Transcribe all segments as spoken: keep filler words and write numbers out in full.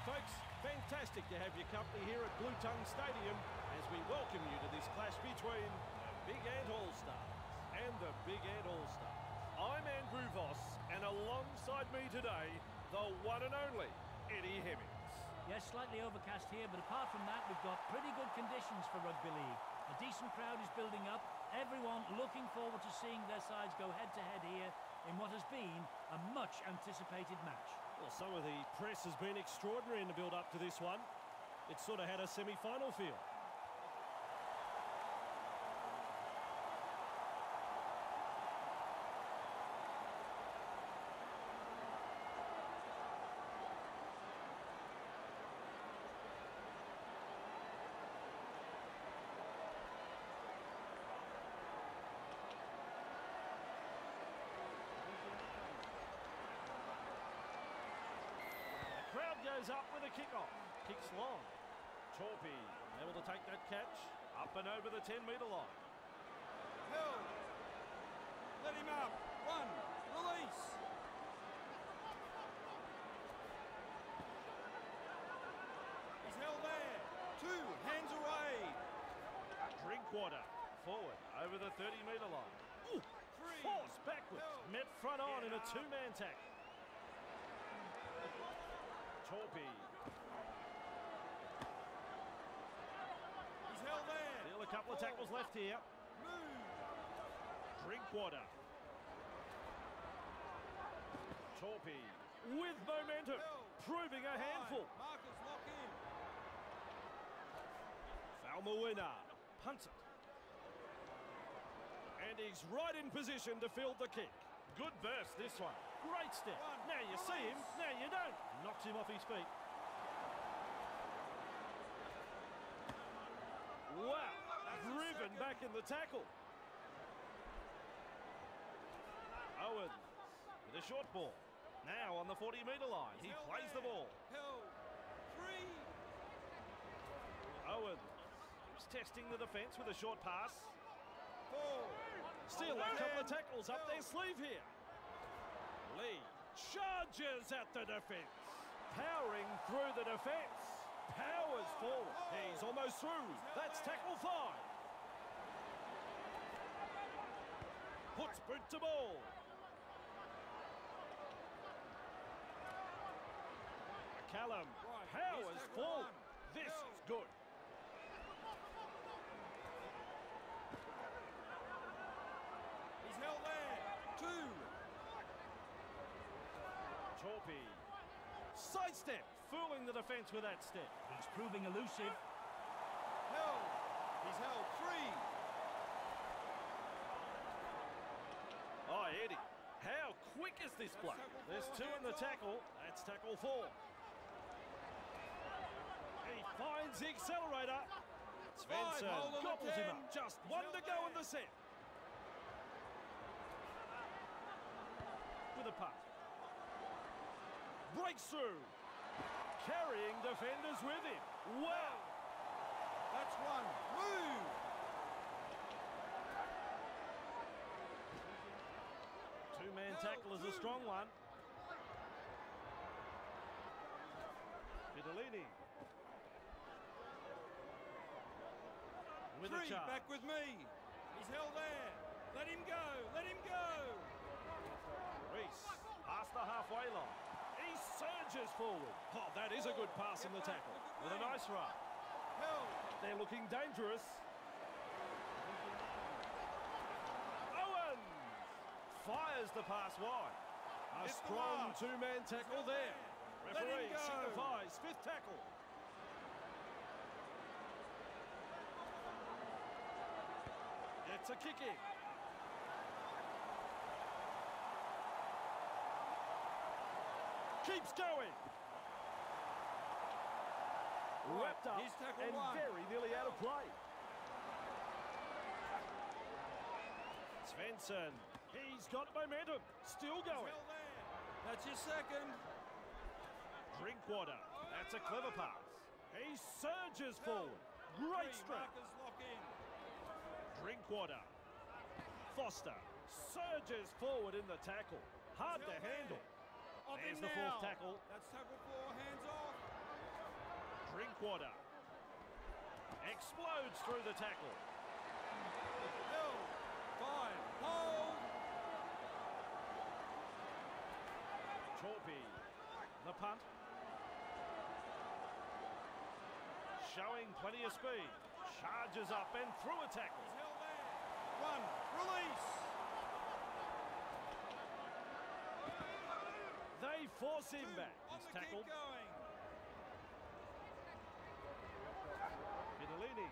folks. Fantastic to have your company here at Blue Tongue Stadium as we welcome you to this clash between the Big Ant All-Stars and the Big Ant All-Stars. I'm Andrew Voss, and alongside me today, the one and only Eddie Hemmings. Yes, slightly overcast here, but apart from that, we've got pretty good conditions for rugby league. A decent crowd is building up, everyone looking forward to seeing their sides go head-to-head here in what has been a much-anticipated match. Well, some of the press has been extraordinary in the build-up to this one. It sort of had a semi-final feel. Crowd goes up with a kick-off. Kicks long. Torpy able to take that catch up and over the ten metre line. Held. Let him up. One. Release. He's held there. Two. Hands away. Drinkwater forward over the thirty metre line. Ooh, Three. Force backwards. Held. Met front on in a Yeah. two-man tackle. Torpy. He's held there. Still a couple of tackles left here. Move. Drinkwater. Torpy with momentum, Held. proving a handful. Five. Markers lock in. Falmawina punts it. And he's right in position to field the kick. Good burst this one. Great step. One. Now you see him, now you don't. Knocks him off his feet. Wow, driven back in the tackle. Owens with a short ball. Now on the forty metre line, he He's held plays there. the ball. Held. Three. Owens keeps testing the defence with a short pass. Four. Still a couple of tackles up their sleeve here. Lee charges at the defence. Powering through the defence. Powers forward. He's almost through. That's tackle five. Puts boot to ball. McCallum powers forward. This is good. He's held there. Two. Torpy. Sidestep. Fooling the defence with that step. He's proving elusive. Held. He's held. Three. Oh, Eddie, how quick is this bloke? There's two in the tackle. That's tackle four. He finds the accelerator. Five, hold on Svensson the gobbles him ten. up. Just He's one held to go in there. the set. With a punt. Breaks through. Carrying defenders with him. Wow. That's one. Move. Two-man Held, tackle is a two. strong one. Vidalini. With Three. a charge. Back with me. He's held there. Let him go. Let him go. Reese, past the halfway line. He surges forward. Oh, that is a good pass in the tackle. With a nice run. Held. They're looking dangerous. Owens fires the pass wide. A It's the strong last. two-man tackle there. Let him Referee go. signifies fifth tackle. Gets a kick in. Keeps going. Wrapped up He's tackle and one. very nearly out of play. Svensson, he's got momentum. Still He's going. held there. That's your second. Drinkwater, that's a clever pass. He surges forward. Great Three. strength. Markers lock in. Drinkwater. Foster surges forward in the tackle. Hard He's to held there. handle. Off There's him the now. fourth tackle. That's tackle four. Hands off. Drinkwater. Explodes through the tackle. Hill. Five. Hold. Torpy. The punt. Showing plenty of speed. Charges up and through a tackle. He's held there. One. Release. They force him Two. back. On He's the tackled. kick going. Vidalini.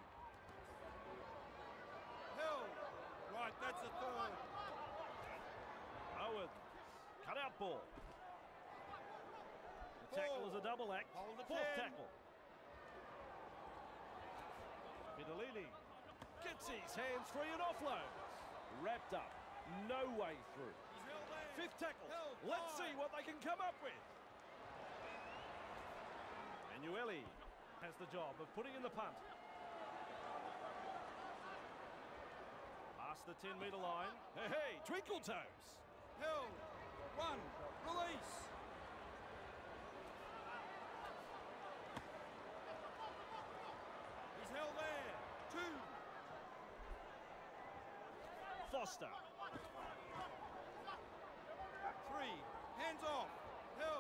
Hill. Right, that's a third. Owens. Cut out ball. The tackle is a double act. Hold the Fourth ten. tackle. Vidalini gets his hands free and offloads. Wrapped up. No way through. He's held there. Fifth tackle. Held. Let's Five. see what they can come up with. Manueli has the job of putting in the punt. Past the ten metre line. Hey, hey, twinkle toes. Hill. One. Release. He's held there. Two. Foster. Three. Hands off. Hill.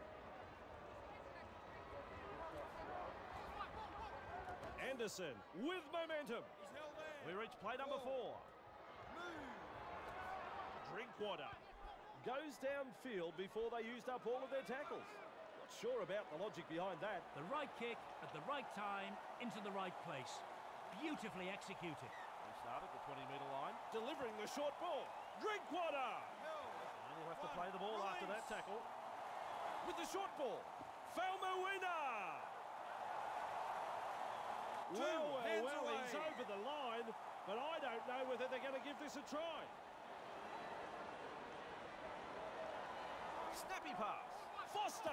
Anderson with momentum. He's held there. We reach play number four. Move. Drinkwater goes downfield before they used up all of their tackles. Not sure about the logic behind that. The right kick at the right time into the right place. Beautifully executed. They start at the twenty metre line, delivering the short ball. Drinkwater! Hill. And he'll have to One. play the ball after that Release. tackle. With the short ball. Falmawina! Two. Well, well, Hands well, away. he's over the line, but I don't know whether they're going to give this a try. Snappy pass. Foster!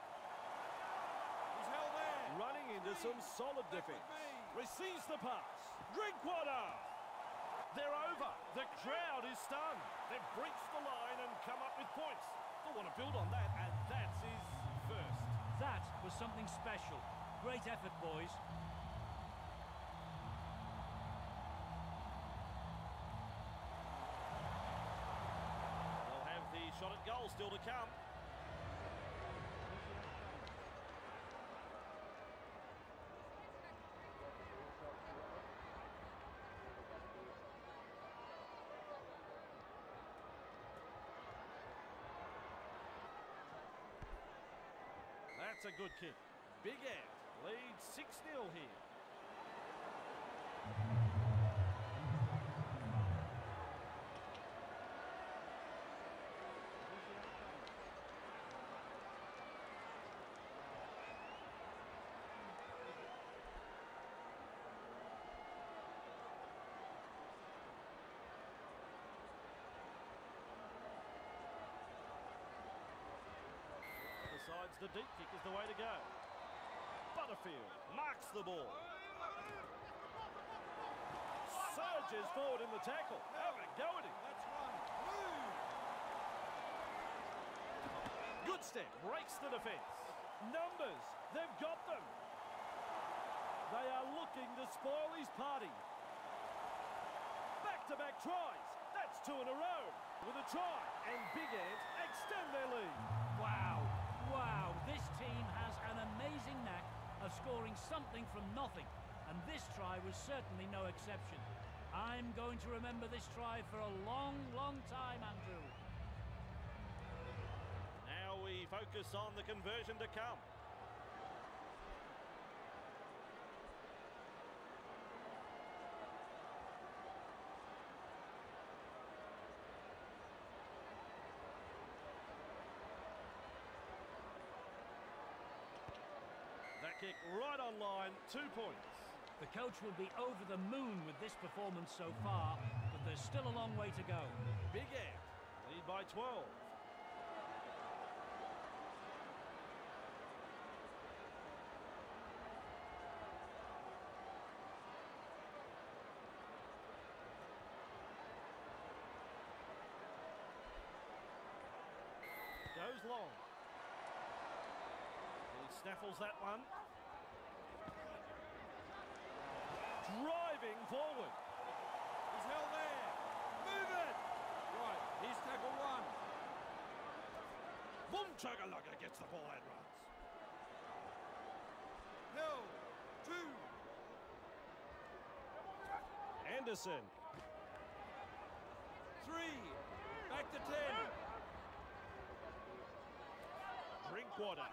He's held there. Running into some solid Back with defence. me. Receives the pass. Drinkwater! They're over. The crowd is stunned. They've breached the line and come up with points. They'll want to build on that, and that's his first. That was something special. Great effort, boys. They'll have the shot at goal still to come. That's a good kick. Big Ant leads six nil here. Decides the deep kick is the way to go. Butterfield marks the ball. Surges forward in the tackle. Have a go at him. That's one. Move. Good step, breaks the defence. Numbers, they've got them. They are looking to spoil his party. Back-to-back tries. That's two in a row. With a try, and Big Ant extend their lead. Wow, wow, this team has an amazing knack of scoring something from nothing, and this try was certainly no exception. I'm going to remember this try for a long, long time, Andrew. Now we focus on the conversion to come. That kick right on line, two points. The coach will be over the moon with this performance so far, but there's still a long way to go. Big Ant lead by twelve. Goes long. He snaffles that one. Boom, Chugga-Lugga gets the ball and runs. Held. Two. Anderson. Three. Back to ten. Drinkwater.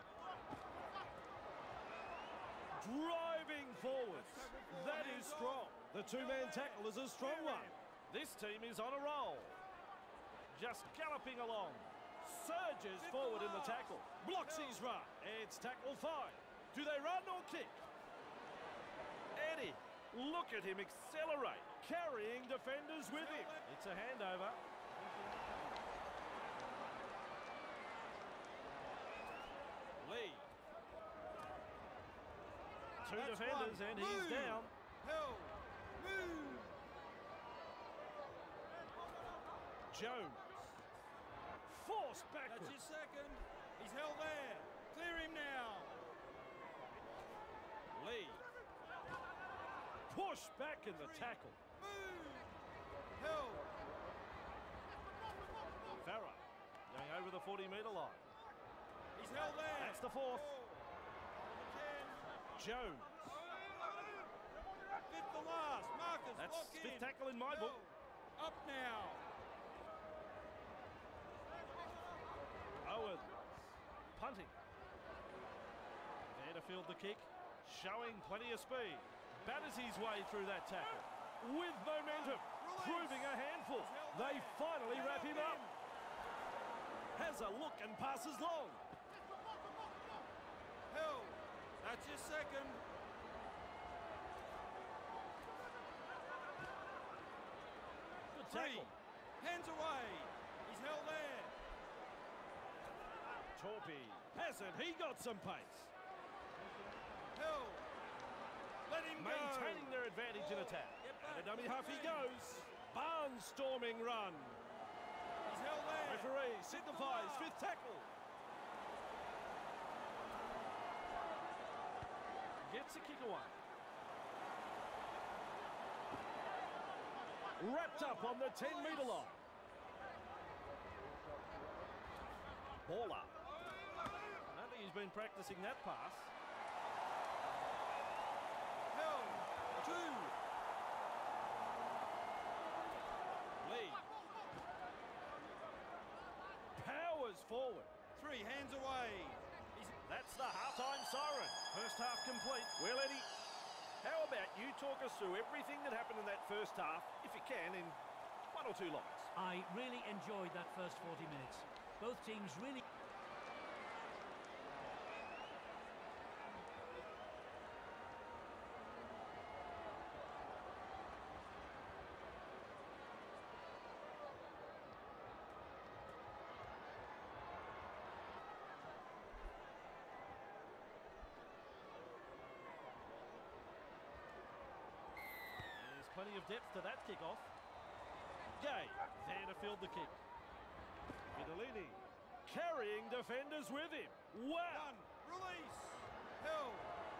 Driving forwards. That is strong. The two-man tackle is a strong one. This team is on a roll. Just galloping along. Surges forward in the tackle. Blocks his run. It's tackle five. Do they run or kick? Eddie, look at him accelerate. Carrying defenders with him. It's a handover. Lee. Two That's defenders one. and he's Move. down. Held. Move. Jones. Forced That's backwards. his second. He's held there. Clear him now. Lee. Push back in the tackle. Move. Held. Farah going over the forty metre line. He's held there. That's the fourth. Number ten. Jones. Fifth the last. Marcus, That's lock in. fifth tackle in my book. Held. Up now. Owens. Punting. There to field the kick. Showing plenty of speed. Batters his way through that tackle. With momentum. Proving a handful. They finally wrap him up. Has a look and passes long. Held. That's his second. Good Three. tackle. Hands away. He's held there. Torpy. Hasn't he got some pace? Held. Let him Maintaining go. their advantage in attack. Get And a back. dummy half he Three. goes. Barnstorming run. He's held there. Referee signifies fifth tackle. Gets a kick away. Wrapped up on the ten metre line. Baller. I don't think he's been practicing that pass. Held. Two. Lee. Powers forward. Three. Hands away. He's That's the half-time siren. First half complete. Well, Eddie, how about you talk us through everything that happened in that first half, if you can, in one or two lines? I really enjoyed that first forty minutes. Both teams really... There's plenty of depth to that kick-off. Gay, there to field the kick. Vidalini, carrying defenders with him. Wow! done. Release. Held.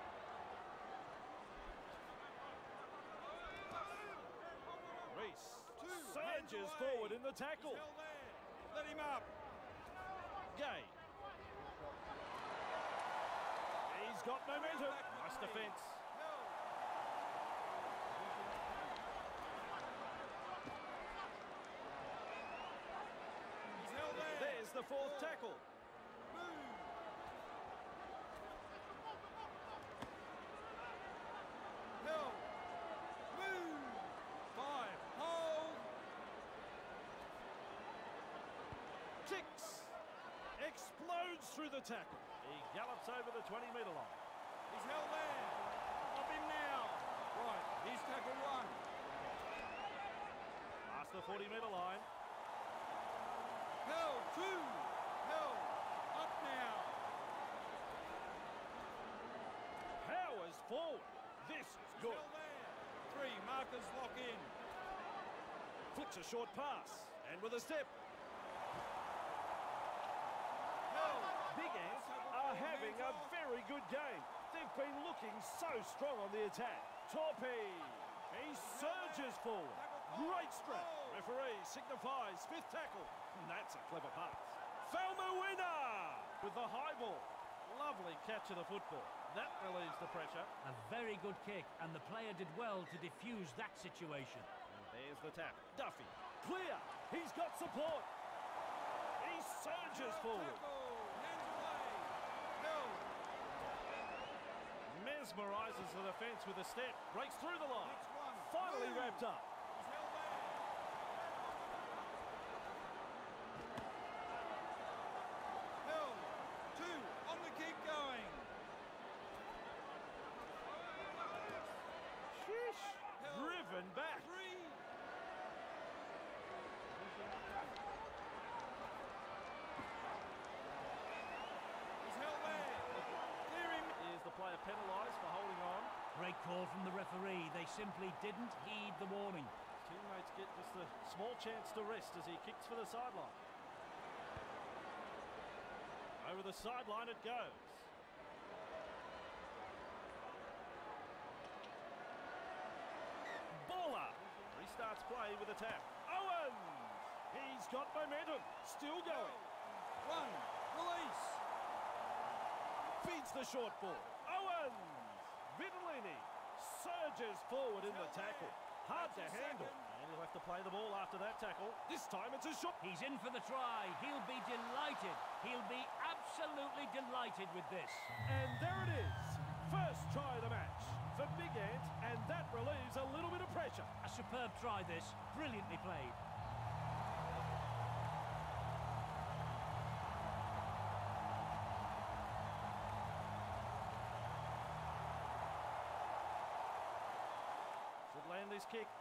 Reese Two. surges Hands away. forward in the tackle. He's held there. Let him up. Gay. He's got momentum. Nice defence. Held. He's held there. There's the fourth tackle. Move. Held. Move. Five. Hold. Kicks. Explodes through the tackle. He gallops over the twenty metre line. He's held there. Up him now. Right. He's tackle one. Past the forty metre line. Held. Two. Held. Up now. Powers forward. This is He's good. held there. Three. Markers lock in. Flicks a short pass. And with a step. Held. Big Ants are having a very good game. They've been looking so strong on the attack. Torpy. He surges forward. Great strength. Referee signifies fifth tackle. And that's a clever pass. Falmawina with the high ball. Lovely catch of the football. That relieves the pressure. A very good kick, and the player did well to diffuse that situation. And there's the tap. Duffy, clear. He's got support. He surges forward. Hands away. Held. Mesmerises the defence with a step. Breaks through the line. Next one. Finally Move. wrapped up. He's held there. Held. Two. On the keep going. Sheesh. Held. Driven back. Three. He's held there. Clear him. Is the player penalised for holding on? Great call from the referee. They simply didn't heed the warning. Teammates get just a small chance to rest as he kicks for the sideline. Over the sideline it goes. Baller. Restarts play with a tap. Owens. He's got momentum. Still going. One. Release. Feeds the short ball. Owens. Vitellini surges forward in the tackle. Hard to handle. And he'll have to play the ball after that tackle. This time it's a shot. He's in for the try. He'll be delighted. He'll be absolutely delighted with this. And there it is. First try of the match for Big Ant, and that relieves a little bit of pressure. A superb try this. Brilliantly played. Should land this kick.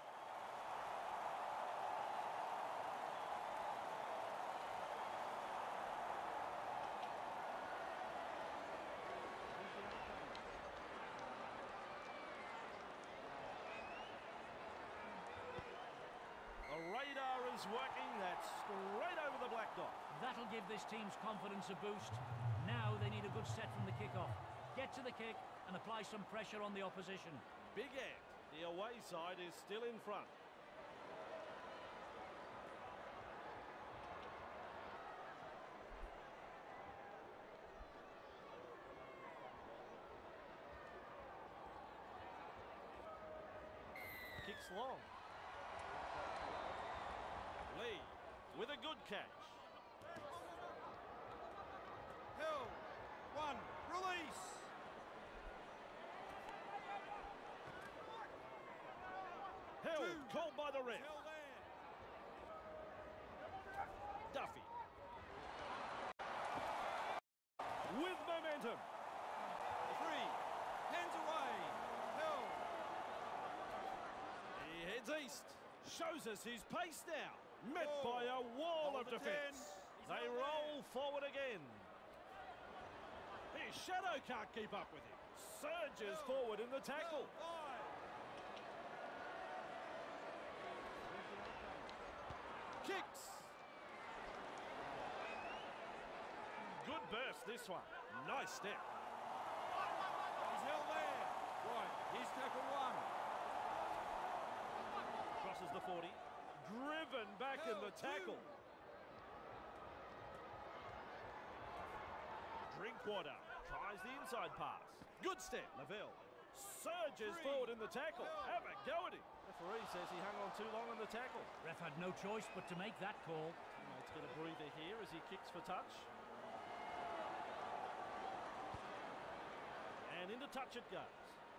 The radar is working. That's straight over the black dot. That'll give this team's confidence a boost. Now they need a good set from the kickoff. Get to the kick and apply some pressure on the opposition. Big Ant, the away side, is still in front. Kicks long. Lee with a good catch. Held. One. Release. Held, Two. called by the ref. Held there. Duffy. With momentum. Three. Hands away. Held. He heads east. Shows us his pace now. Met Ball. by a wall Hold of the defence. ten. He's They held roll forward again. His shadow can't keep up with him. Surges Held. forward in the tackle. Held. Five. Kicks. Good burst this one. Nice step. He's held there. Right. Here's tackle one. Crosses the forty. Driven back in the Held tackle. two. Drinkwater tries the inside pass. Good step. Lavelle surges Three. forward in the tackle. Held. Have a go at him. Referee says he hung on too long on the tackle. Ref had no choice but to make that call. Let's get a breather here as he kicks for touch. And into touch it goes.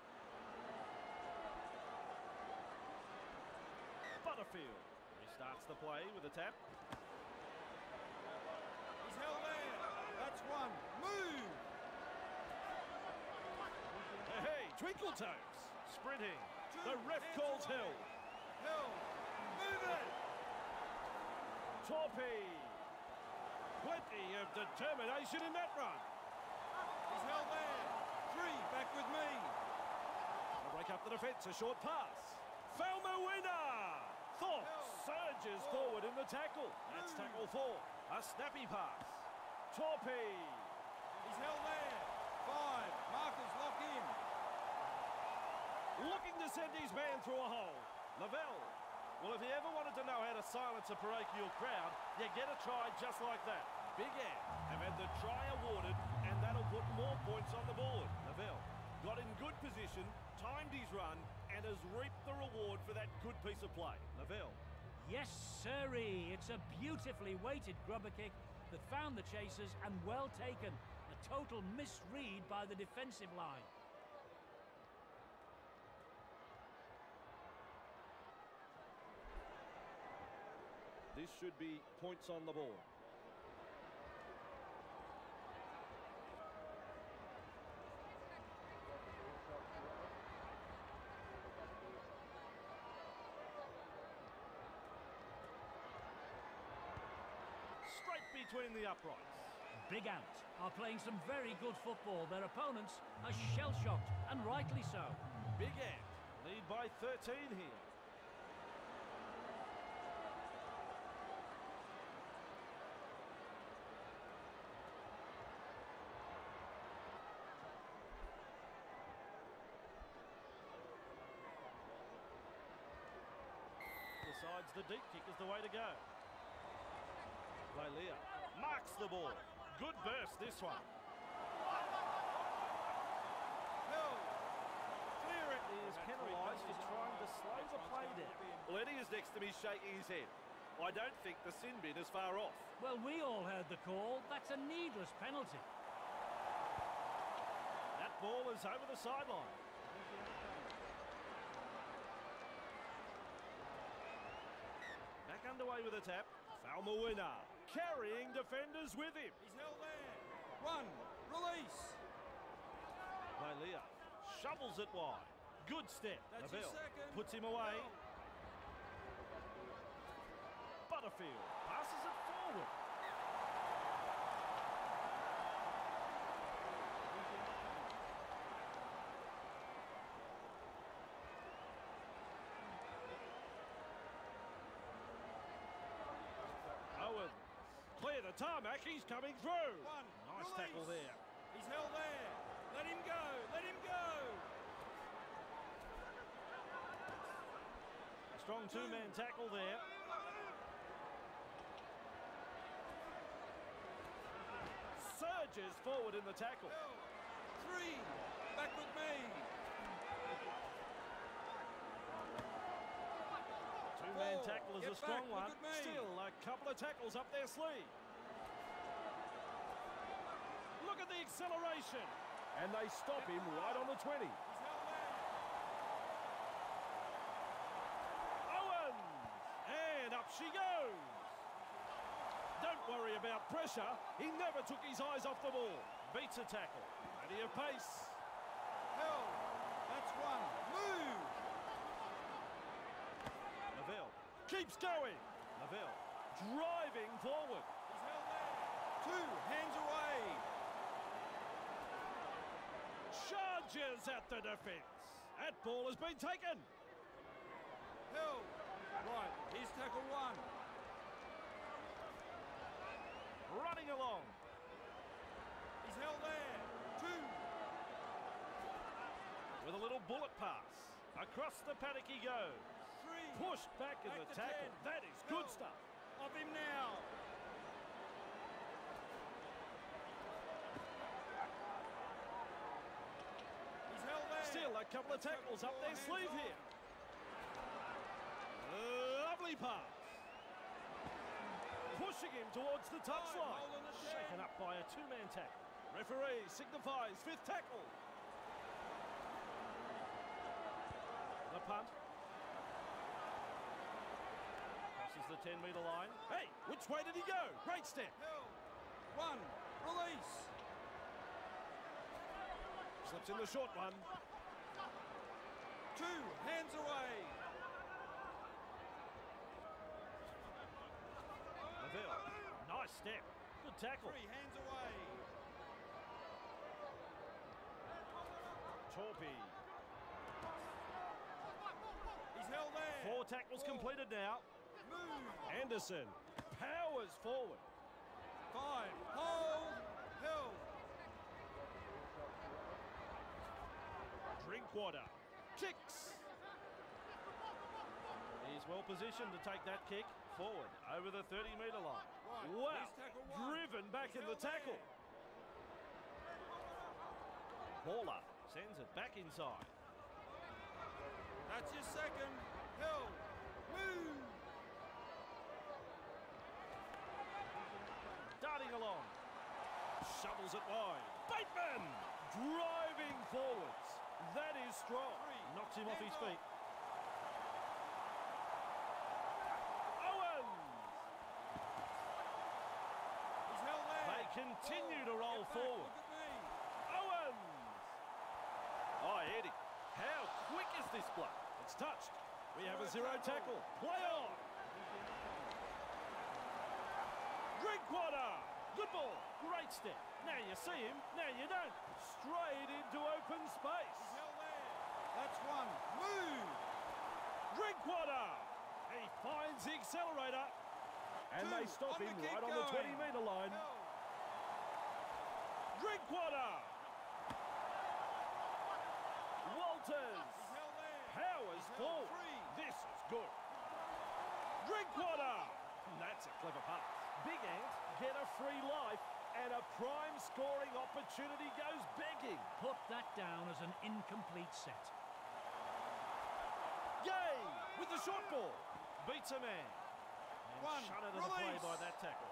Butterfield restarts the play with a tap. He's held there. That's one. Move. Hey, Twinkle Toes sprinting. Two. The ref Hands calls away. held. Held. Move it. Torpy. Plenty of determination in that run. He's held there. Three. Back with me. They'll break up the defence. A short pass. Falmawina. Thorpe surges forward in the tackle. That's tackle four. A snappy pass. Torpy. He's held there. Five. Markers lock in. Looking to send his man through a hole. Lavelle. Well, if you ever wanted to know how to silence a parochial crowd, you get a try just like that. Big Ant have had the try awarded, and that'll put more points on the board. Lavelle got in good position, timed his run, and has reaped the reward for that good piece of play. Lavelle. Yes, sirree. It's a beautifully weighted grubber kick that found the chasers and well taken. A total misread by the defensive line. This should be points on the board. Straight between the uprights. Big Ant are playing some very good football. Their opponents are shell-shocked, and rightly so. Big Ant lead by thirteen here. Decides the deep kick is the way to go. Valia marks the ball. Good burst this one. Hill. Clear it. He is penalised for trying to slow the play down. Well, Eddie is next to me shaking his head. I don't think the sin bin is far off. Well, we all heard the call. That's a needless penalty. That ball is over the sideline. Back underway with a tap. Falmawina carrying defenders with him. He's held there. One. Release. Valia shovels it wide. Good step. That's his Lavelle second. puts him away. Hill. Butterfield passes it forward. Owen, clear the tarmac, he's coming through. One. Nice Release. tackle there. He's held there. Let him go. Let him go. A strong two-man tackle there. Surges forward in the tackle. Hill. Three. Back with me. Two-man Four. tackle is Get a strong back, one. look at me. Still a couple of tackles up their sleeve. Look at the acceleration. And they stop him right on the twenty. He's held there. Owens! And up she goes. Don't worry about pressure. He never took his eyes off the ball. Beats a tackle. Plenty of pace. Hill. That's one. Move. Lavelle keeps going. Lavelle driving forward. He's held there. Two. Hands away. Charges at the defence. That ball has been taken. Hill. Right. Here's tackle one. Running along. He's held there. Two. With a little bullet pass. Across the paddock he goes. Three. Pushed back in Back the to tackle. ten. That is good Hill. stuff. Of him now. He's held there. Still a couple of That's tackles tackle up four, their hands sleeve off. here. Lovely pass. Pushing him towards the touchline. holding it Shaken down. up by a two-man tackle. Referee signifies fifth tackle. The punt. Crosses the ten-metre line. Hey, which way did he go? Great step. Hill. One. Release. Slips in the short one. Two. Hands away. Lavelle. Nice step. Good tackle. Three. Hands away. Torpy. He's held there. Four tackles Four. completed now. Move. Anderson powers forward. Five. Hold. Hill. Drinkwater kicks. He's well positioned to take that kick. Forward, over the thirty metre line. Right, Wow, he's tackle one. driven back He's in the held tackle. there. Baller sends it back inside. That's your second. Hill. Move. Darting along. Shovels it wide. Bateman driving forwards. That is strong. Knocks him off his feet. He's held there. They continue to roll Get back, forward. Look at me. Owens! Oh, Eddie, how quick is this bloke? It's touched. We have a zero tackle. Play on! Drinkwater! Good ball. Great step. Now you see him, now you don't. Straight into open space. He's held there. That's one. Move. Drinkwater! He finds the accelerator. And Two. they stop On him the kick right on the going. twenty metre line. Hill. Drinkwater! Walters! He's held there. Powers He's held forward. free. This is good. Drinkwater! That's a clever pass. Big Ant get a free life and a prime scoring opportunity goes begging. Put that down as an incomplete set. Gay with the short ball. Beats a man. And One. shut out of the play Release. by that tackle.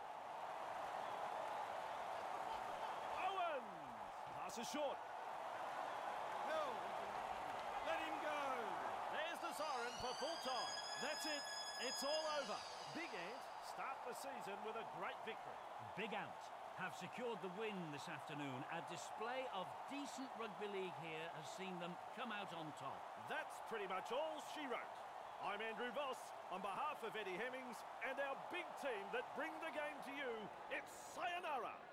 Owens! Passes short. Hill. Let him go. There's the siren for full time. That's it. It's all over. Big Ant start the season with a great victory. Big Ant have secured the win this afternoon. A display of decent rugby league here has seen them come out on top. That's pretty much all she wrote. I'm Andrew Voss. On behalf of Eddie Hemmings and our big team that bring the game to you, it's sayonara.